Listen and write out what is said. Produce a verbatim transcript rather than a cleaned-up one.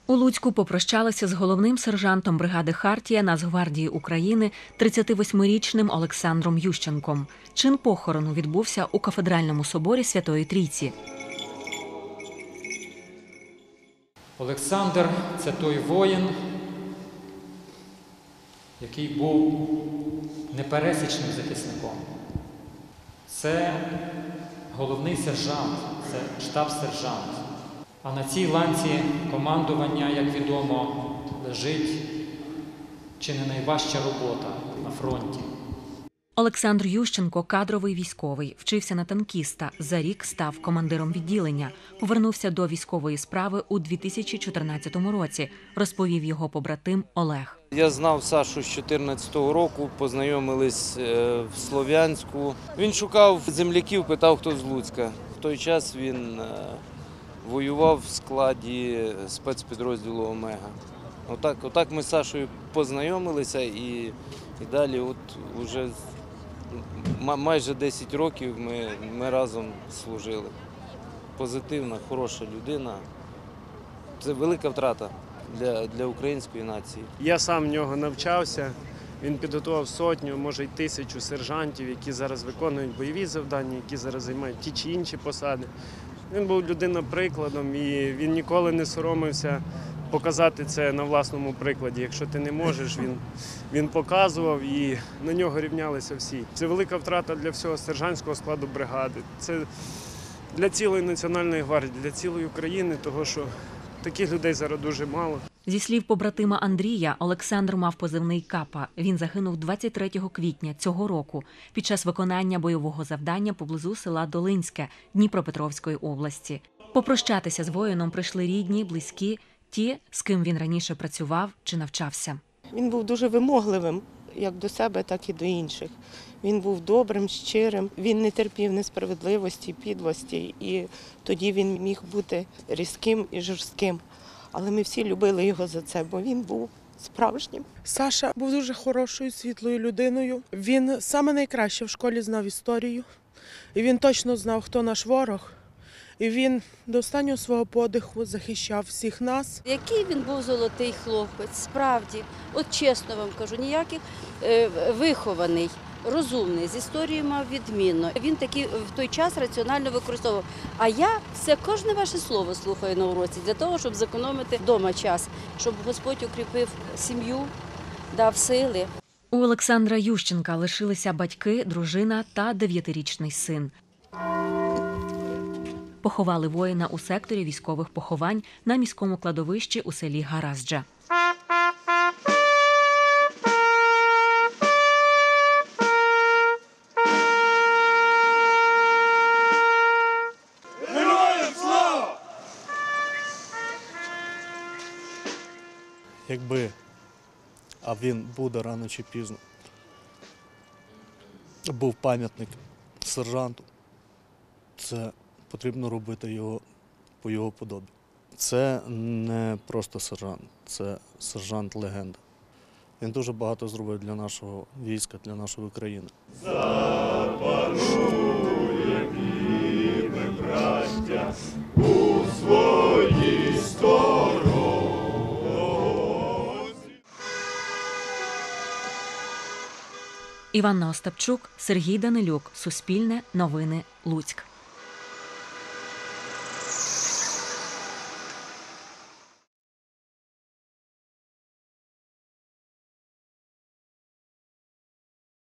У Луцьку попрощалися з головним сержантом бригади «Хартія» Нацгвардії України тридцятивосьмирічним Олександром Ющенком. Чин похорону відбувся у Кафедральному соборі Святої Трійці. Олександр – це той воїн, який був непересічним захисником. Це головний сержант, це штаб-сержант. А на цій ланці командування, як відомо, лежить чи не найважча робота на фронті. Олександр Ющенко – кадровий військовий, вчився на танкіста, за рік став командиром відділення, повернувся до військової справи у дві тисячі чотирнадцятому році, розповів його побратим Олег. Я знав Сашу з дві тисячі чотирнадцятого року, познайомились в Слов'янську. Він шукав земляків, питав, хто з Луцька. В той час він воював в складі спецпідрозділу «Омега». Отак, отак ми з Сашою познайомилися і, і далі от уже майже десять років ми, ми разом служили. Позитивна, хороша людина. Це велика втрата для, для української нації. Я сам в нього навчався. Він підготував сотню, може й тисячу сержантів, які зараз виконують бойові завдання, які зараз займають ті чи інші посади. Він був людиною-прикладом і він ніколи не соромився показати це на власному прикладі. Якщо ти не можеш, він, він показував і на нього рівнялися всі. Це велика втрата для всього сержантського складу бригади. Це для цілої Національної гвардії, для цілої України, тому що таких людей зараз дуже мало. Зі слів побратима Андрія, Олександр мав позивний «Капа». Він загинув двадцять третього квітня цього року під час виконання бойового завдання поблизу села Долинське Дніпропетровської області. Попрощатися з воїном прийшли рідні, близькі, ті, з ким він раніше працював чи навчався. Він був дуже вимогливим, як до себе, так і до інших. Він був добрим, щирим, він не терпів несправедливості, підлості, і тоді він міг бути різким і жорстким. Але ми всі любили його за це, бо він був справжнім. Саша був дуже хорошою, світлою людиною. Він саме найкраще в школі знав історію. І він точно знав, хто наш ворог. І він до останнього свого подиху захищав всіх нас. Який він був золотий хлопець, справді. От чесно вам кажу, ніяких е, вихований, розумний, з історією мав відмінно. Він таки в той час раціонально використовував. А я все кожне ваше слово слухаю на уроці для того, щоб зекономити вдома час, щоб Господь укріпив сім'ю, дав сили. У Олександра Ющенка лишилися батьки, дружина та дев'ятирічний син. Поховали воїна у секторі військових поховань на міському кладовищі у селі Гаразджа. Якби, а він буде рано чи пізно, був пам'ятник сержанту, це потрібно робити його по його подобі. Це не просто сержант, це сержант-легенда. Він дуже багато зробив для нашого війська, для нашої країни. Запанує ми, браття, у своїй стороні. Іванна Остапчук, Сергій Данилюк. Суспільне новини. Луцьк.